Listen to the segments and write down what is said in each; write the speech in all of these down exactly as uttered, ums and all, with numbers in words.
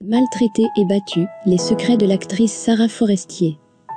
Maltraitée et battue, les secrets de l'actrice Sarah Forestier.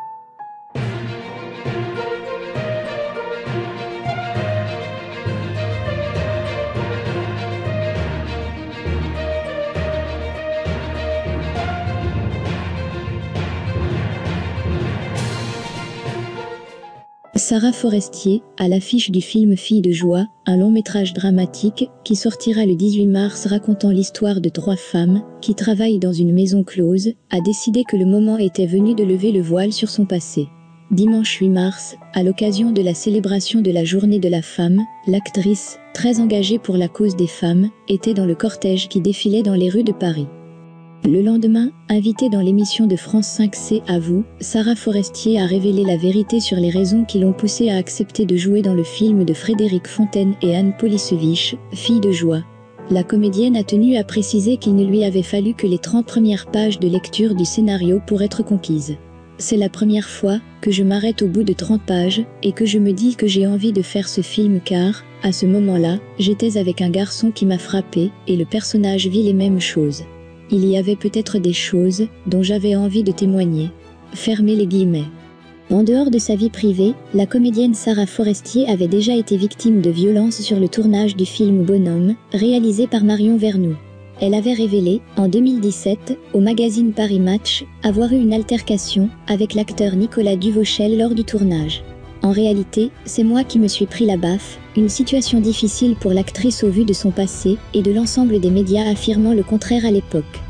Sarah Forestier, à l'affiche du film Fille de joie, un long métrage dramatique qui sortira le dix-huit mars racontant l'histoire de trois femmes qui travaillent dans une maison close, a décidé que le moment était venu de lever le voile sur son passé. Dimanche huit mars, à l'occasion de la célébration de la Journée de la femme, l'actrice, très engagée pour la cause des femmes, était dans le cortège qui défilait dans les rues de Paris. Le lendemain, invitée dans l'émission de France cinq C À vous, Sarah Forestier a révélé la vérité sur les raisons qui l'ont poussée à accepter de jouer dans le film de Frédéric Fontaine et Anne Polisevich, Fille de joie. La comédienne a tenu à préciser qu'il ne lui avait fallu que les trente premières pages de lecture du scénario pour être conquise. C'est la première fois que je m'arrête au bout de trente pages et que je me dis que j'ai envie de faire ce film car, à ce moment-là, j'étais avec un garçon qui m'a frappé et le personnage vit les mêmes choses. Il y avait peut-être des choses dont j'avais envie de témoigner. Fermez les guillemets. En dehors de sa vie privée, la comédienne Sarah Forestier avait déjà été victime de violences sur le tournage du film Bonhomme, réalisé par Marion Vernou. Elle avait révélé, en deux mille dix-sept, au magazine Paris Match, avoir eu une altercation avec l'acteur Nicolas Duvauchel lors du tournage. En réalité, c'est moi qui me suis pris la baffe, une situation difficile pour l'actrice au vu de son passé et de l'ensemble des médias affirmant le contraire à l'époque.